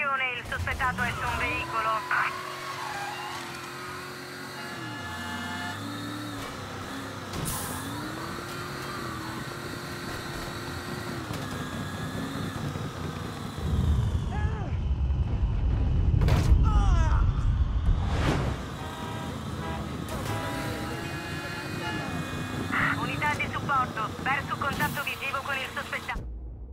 Attenzione, il sospettato è su un veicolo. Unità di supporto, perso contatto visivo con il sospettato.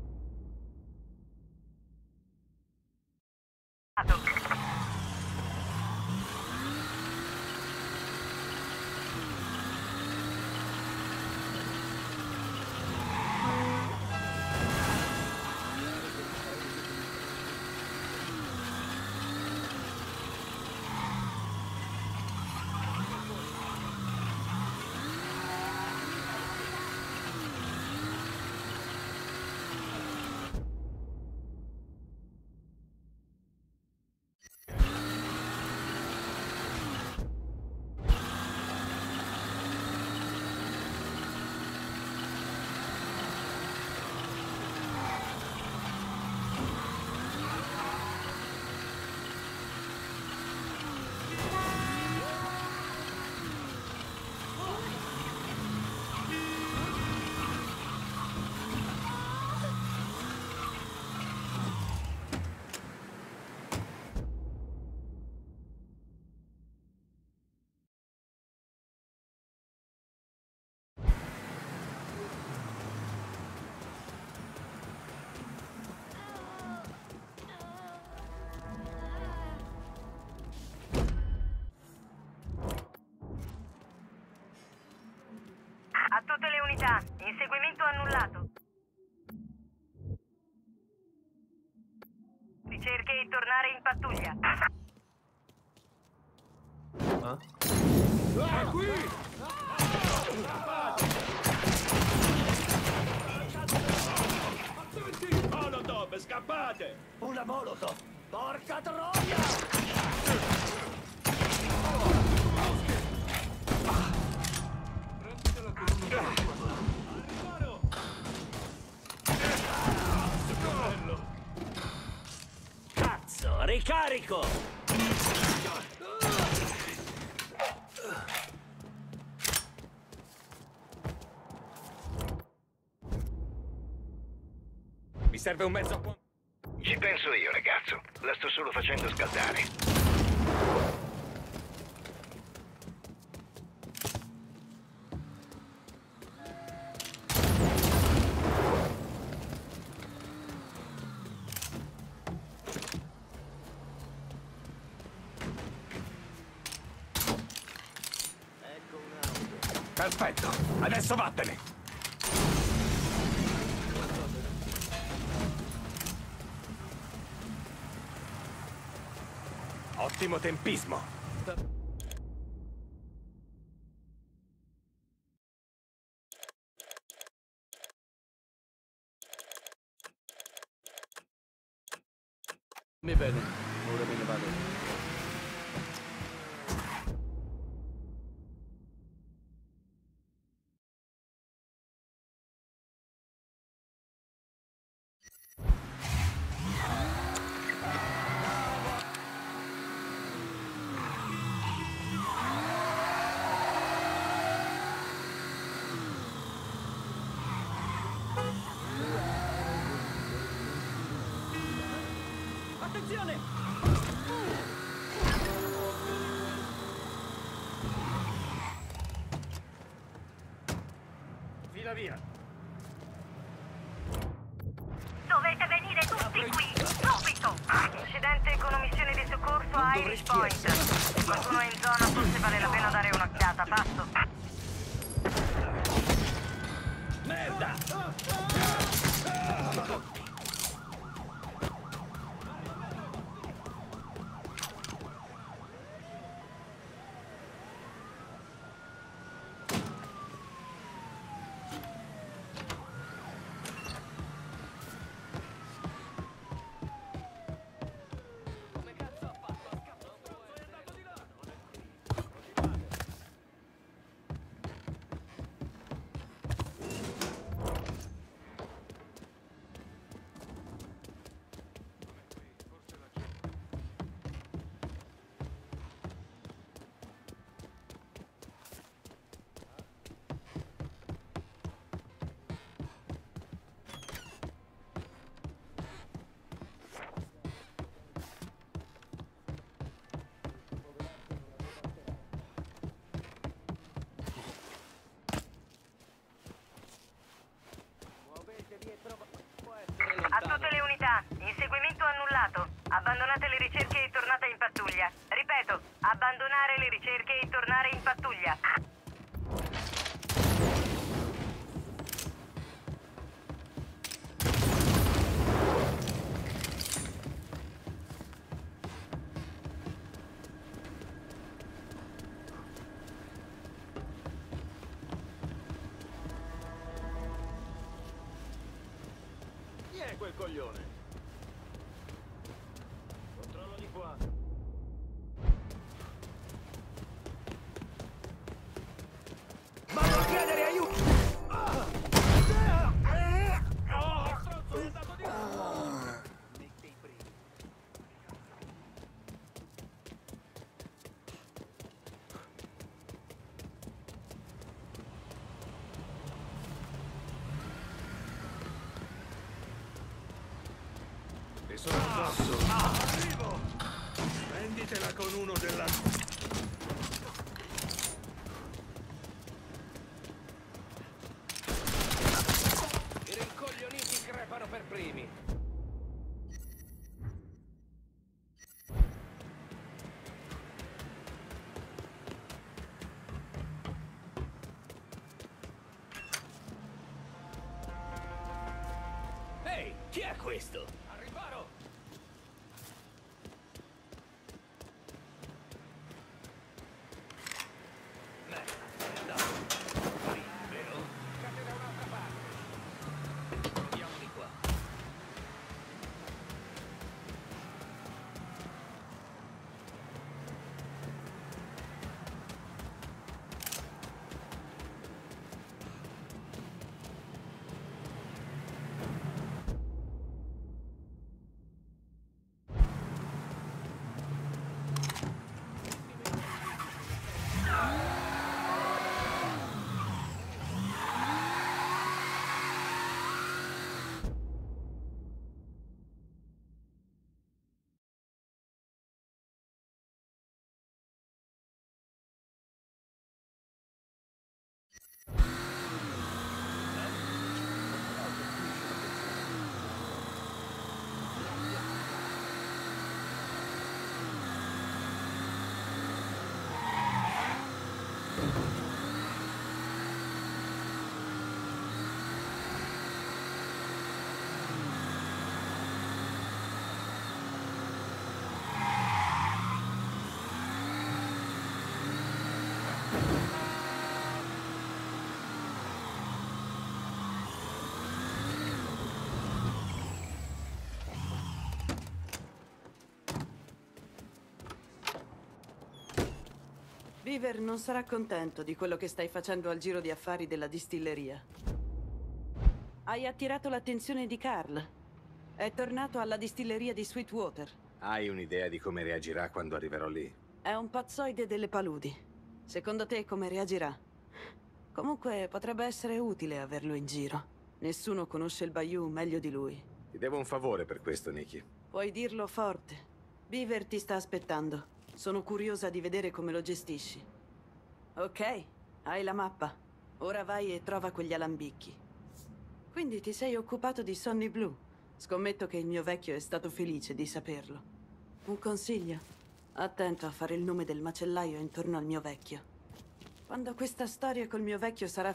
A tutte le unità, inseguimento annullato. Ricerche di tornare in pattuglia. È qui! Attenti! Molotov, scappate! Una Molotov! Porca troia! Cazzo, ricarico! Mi serve un mezzo a pompa. Ci penso io, ragazzo. La sto solo facendo scaldare. Perfetto, adesso vattene! Ottimo tempismo! Mi bene, ora me ne vado. Attenzione! Fila via! Dovete venire tutti qui, subito! Incidente con omissione di soccorso a Irish Point. Se qualcuno è in zona, forse vale la pena dare un'occhiata, passo. Merda! è quel coglione? Controllo di qua. Vado a chiedere aiuto! Stronzo, è andato di nuovo! Mette i primi. E sono addosso. Arrivo! Prenditela con uno della... I rincoglioniti crepano per primi. Ehi, chi è questo? Al riparo! Merda, è andato. Libero. Cade da un'altra parte. Proviamo di qua. Beaver non sarà contento di quello che stai facendo al giro di affari della distilleria. Hai attirato l'attenzione di Carl. È tornato alla distilleria di Sweetwater. Hai un'idea di come reagirà quando arriverò lì? È un pazzoide delle paludi. Secondo te come reagirà? Comunque potrebbe essere utile averlo in giro. Nessuno conosce il Bayou meglio di lui. Ti devo un favore per questo, Nikki. Puoi dirlo forte. Beaver ti sta aspettando. Sono curiosa di vedere come lo gestisci. Ok, hai la mappa. Ora vai e trova quegli alambicchi. Quindi ti sei occupato di Sonny Blue. Scommetto che il mio vecchio è stato felice di saperlo. Un consiglio? Attento a fare il nome del macellaio intorno al mio vecchio. Quando questa storia col mio vecchio sarà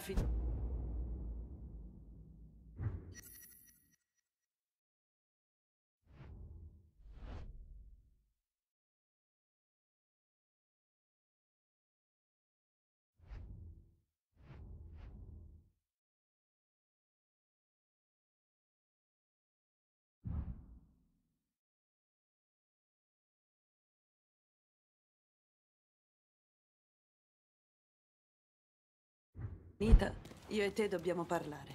finita, io e te dobbiamo parlare.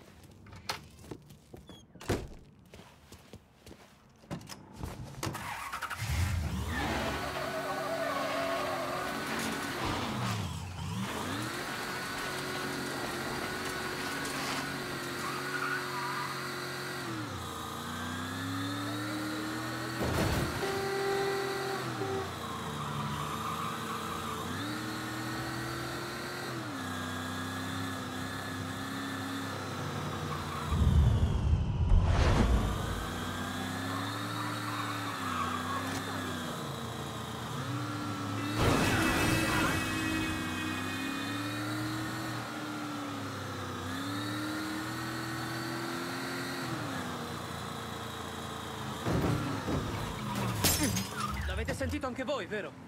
L'avete sentito anche voi, vero?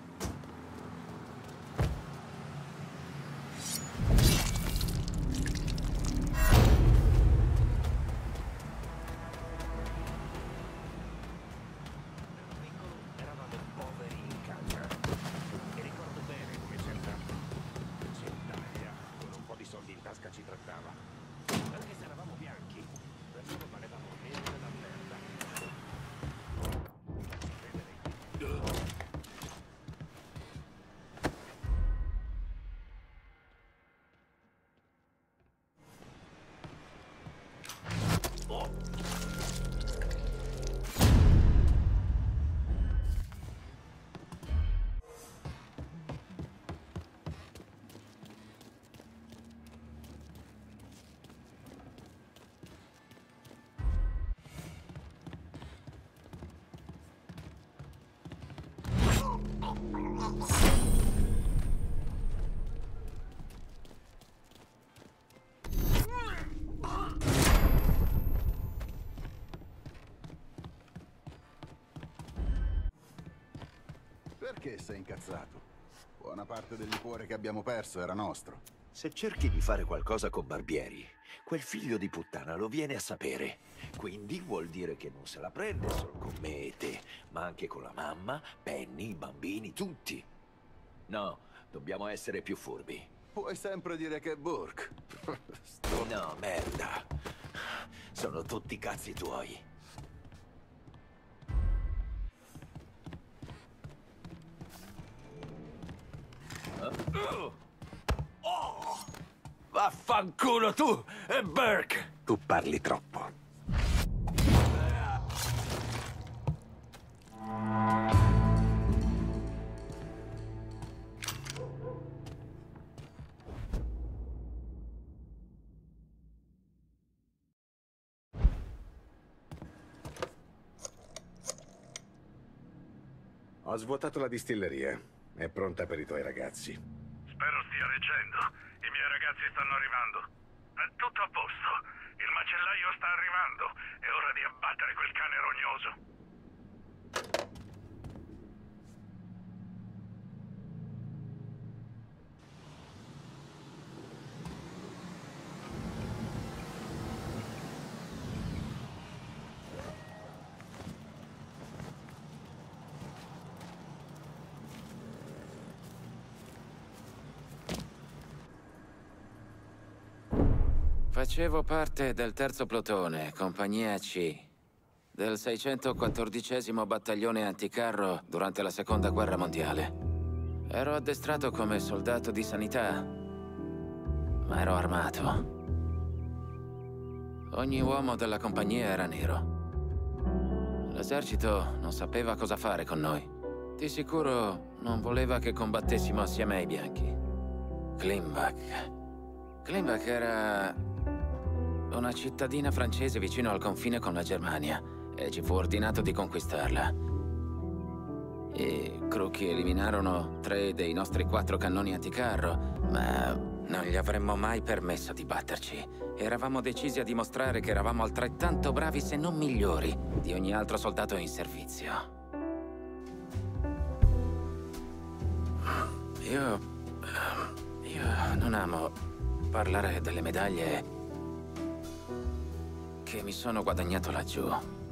Perché sei incazzato? Buona parte del liquore che abbiamo perso era nostro. Se cerchi di fare qualcosa con Barbieri, quel figlio di puttana lo viene a sapere. Quindi vuol dire che non se la prende solo con me e te, ma anche con la mamma, Penny, i bambini, tutti. No, dobbiamo essere più furbi. Puoi sempre dire che è Burke. No, merda. Sono tutti cazzi tuoi. Vaffanculo tu e Burke! Tu parli troppo. Ho svuotato la distilleria. È pronta per i tuoi ragazzi. Spero stia reggendo. I miei ragazzi stanno arrivando. È tutto a posto. Il macellaio sta arrivando. È ora di abbattere quel cane rognoso. Facevo parte del terzo plotone, compagnia C, del 614° battaglione anticarro durante la Seconda Guerra Mondiale. Ero addestrato come soldato di sanità, ma ero armato. Ogni uomo della compagnia era nero. L'esercito non sapeva cosa fare con noi. Di sicuro non voleva che combattessimo assieme ai bianchi. Klimbach era una cittadina francese vicino al confine con la Germania e ci fu ordinato di conquistarla. I Crookie eliminarono 3 dei nostri 4 cannoni anticarro, ma non gli avremmo mai permesso di batterci. Eravamo decisi a dimostrare che eravamo altrettanto bravi, se non migliori, di ogni altro soldato in servizio. Io non amo parlare delle medaglie che mi sono guadagnato laggiù.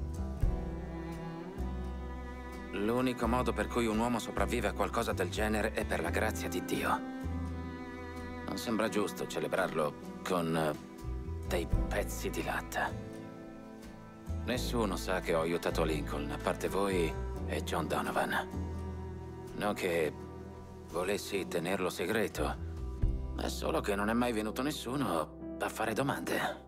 L'unico modo per cui un uomo sopravvive a qualcosa del genere è per la grazia di Dio. Non sembra giusto celebrarlo con dei pezzi di latta. Nessuno sa che ho aiutato Lincoln, a parte voi e John Donovan. Non che volessi tenerlo segreto, è solo che non è mai venuto nessuno a fare domande.